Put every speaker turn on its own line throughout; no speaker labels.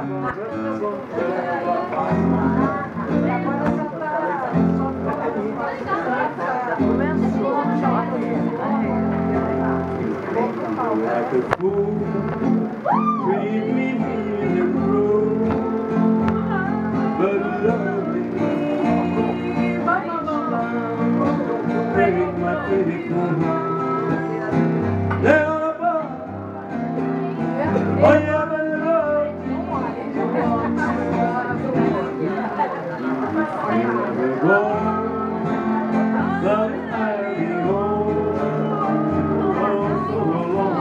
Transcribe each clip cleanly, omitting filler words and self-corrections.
Like a fool, treat me mean and cruel, but love me, break my pretty corner. Never, oh yeah, but love me, never go, but I'll be home, oh so long.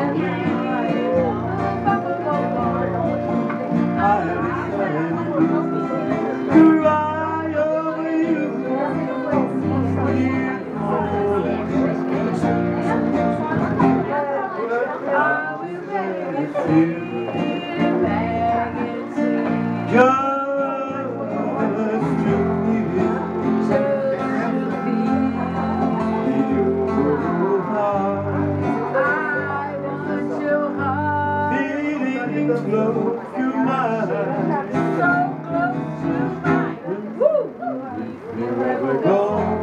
Close to mine, so close to mine. Woo! You never go,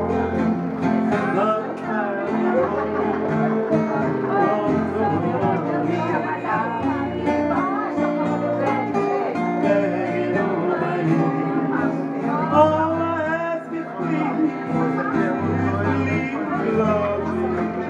not begging on my knees. All I ask is please, love me.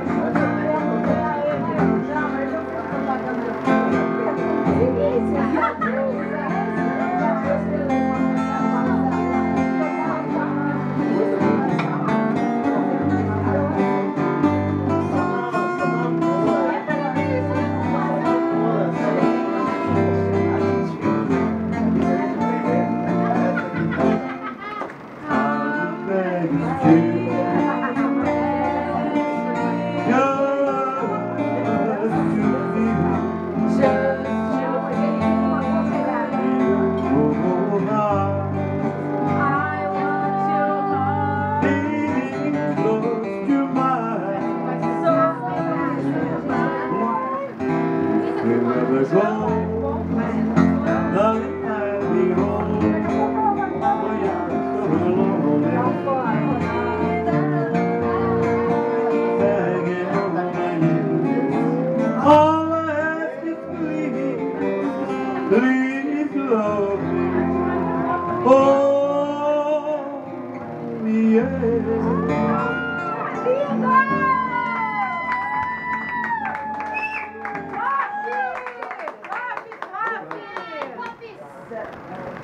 Please love me, oh, yeah.